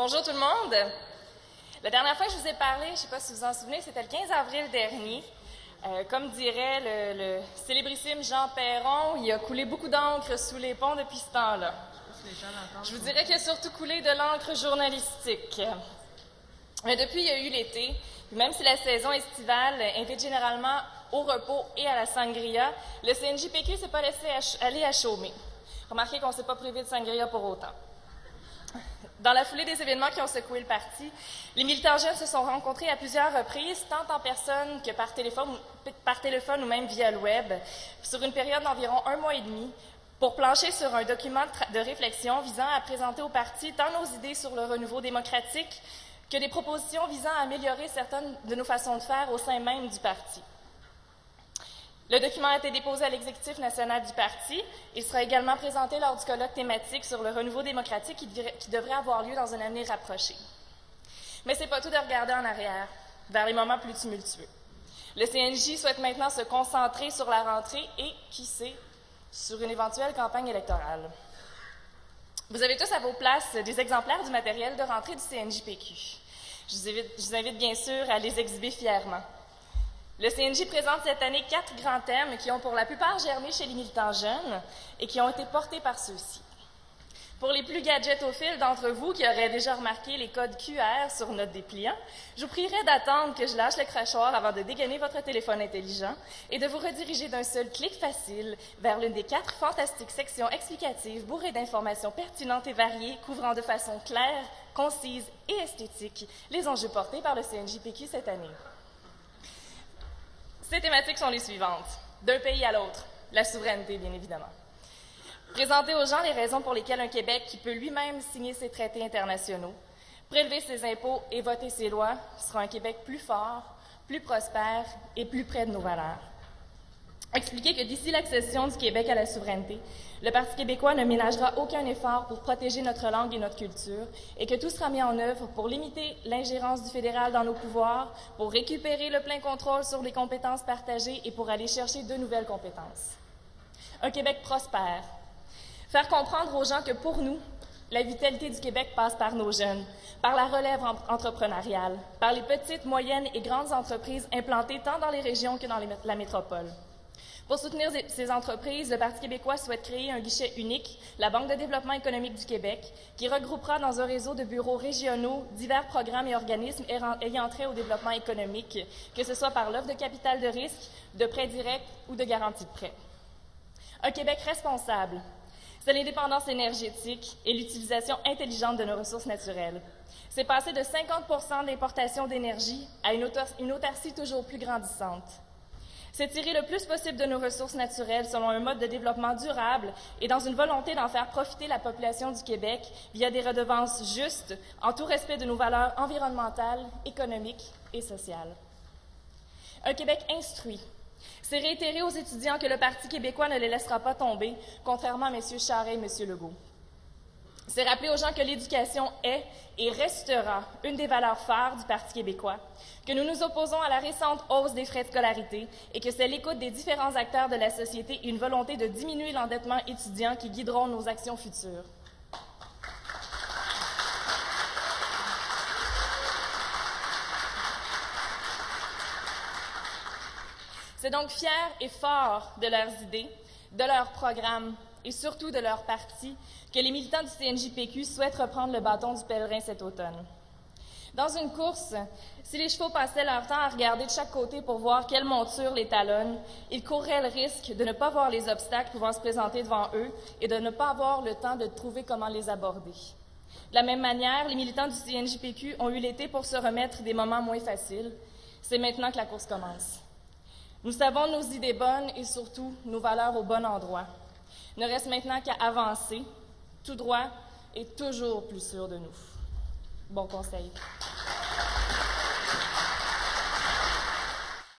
Bonjour tout le monde. La dernière fois que je vous ai parlé, je ne sais pas si vous vous en souvenez, c'était le 15 avril dernier. Comme dirait le célébrissime Jean Perron, il a coulé beaucoup d'encre sous les ponts depuis ce temps-là. Je vous dirais qu'il a surtout coulé de l'encre journalistique. Mais depuis, il y a eu l'été, puis même si la saison estivale invite généralement au repos et à la sangria, le CNJPQ ne s'est pas laissé aller à chômer. Remarquez qu'on ne s'est pas privé de sangria pour autant. Dans la foulée des événements qui ont secoué le parti, les militants jeunes se sont rencontrés à plusieurs reprises, tant en personne que par téléphone ou même via le web, sur une période d'environ 1 mois et demi, pour plancher sur un document de réflexion visant à présenter au parti tant nos idées sur le renouveau démocratique que des propositions visant à améliorer certaines de nos façons de faire au sein même du parti. Le document a été déposé à l'exécutif national du parti. Il sera également présenté lors du colloque thématique sur le renouveau démocratique qui devrait avoir lieu dans un avenir rapproché. Mais ce n'est pas tout de regarder en arrière, vers les moments plus tumultueux. Le CNJ souhaite maintenant se concentrer sur la rentrée et, qui sait, sur une éventuelle campagne électorale. Vous avez tous à vos places des exemplaires du matériel de rentrée du CNJPQ. Je vous invite bien sûr à les exhiber fièrement. Le CNJ présente cette année 4 grands thèmes qui ont pour la plupart germé chez les militants jeunes et qui ont été portés par ceux-ci. Pour les plus gadgetophiles d'entre vous qui auraient déjà remarqué les codes QR sur notre dépliant, je vous prierai d'attendre que je lâche le crachoir avant de dégainer votre téléphone intelligent et de vous rediriger d'un seul clic facile vers l'une des 4 fantastiques sections explicatives bourrées d'informations pertinentes et variées couvrant de façon claire, concise et esthétique les enjeux portés par le CNJPQ cette année. Ces thématiques sont les suivantes. D'un pays à l'autre, la souveraineté, bien évidemment. Présenter aux gens les raisons pour lesquelles un Québec qui peut lui-même signer ses traités internationaux, prélever ses impôts et voter ses lois sera un Québec plus fort, plus prospère et plus près de nos valeurs. Expliquer que d'ici l'accession du Québec à la souveraineté, le Parti québécois ne ménagera aucun effort pour protéger notre langue et notre culture et que tout sera mis en œuvre pour limiter l'ingérence du fédéral dans nos pouvoirs, pour récupérer le plein contrôle sur les compétences partagées et pour aller chercher de nouvelles compétences. Un Québec prospère. Faire comprendre aux gens que pour nous, la vitalité du Québec passe par nos jeunes, par la relève entrepreneuriale, par les petites, moyennes et grandes entreprises implantées tant dans les régions que dans la métropole. Pour soutenir ces entreprises, le Parti québécois souhaite créer un guichet unique, la Banque de développement économique du Québec, qui regroupera dans un réseau de bureaux régionaux divers programmes et organismes ayant trait au développement économique, que ce soit par l'offre de capital de risque, de prêts directs ou de garantie de prêts. Un Québec responsable, c'est l'indépendance énergétique et l'utilisation intelligente de nos ressources naturelles. C'est passer de 50 d'importation d'énergie à une autarcie toujours plus grandissante. C'est tirer le plus possible de nos ressources naturelles selon un mode de développement durable et dans une volonté d'en faire profiter la population du Québec via des redevances justes, en tout respect de nos valeurs environnementales, économiques et sociales. Un Québec instruit. C'est réitérer aux étudiants que le Parti québécois ne les laissera pas tomber, contrairement à M. Charest et M. Legault. C'est rappeler aux gens que l'éducation est et restera une des valeurs phares du Parti québécois, que nous nous opposons à la récente hausse des frais de scolarité et que c'est l'écoute des différents acteurs de la société et une volonté de diminuer l'endettement étudiant qui guideront nos actions futures. C'est donc fiers et forts de leurs idées, de leurs programmes et surtout de leur parti que les militants du CNJPQ souhaitent reprendre le bâton du pèlerin cet automne. Dans une course, si les chevaux passaient leur temps à regarder de chaque côté pour voir quelle monture les talonne, ils courraient le risque de ne pas voir les obstacles pouvant se présenter devant eux et de ne pas avoir le temps de trouver comment les aborder. De la même manière, les militants du CNJPQ ont eu l'été pour se remettre des moments moins faciles. C'est maintenant que la course commence. Nous savons nos idées bonnes et surtout nos valeurs au bon endroit. Il ne reste maintenant qu'à avancer, tout droit et toujours plus sûr de nous. Bon conseil.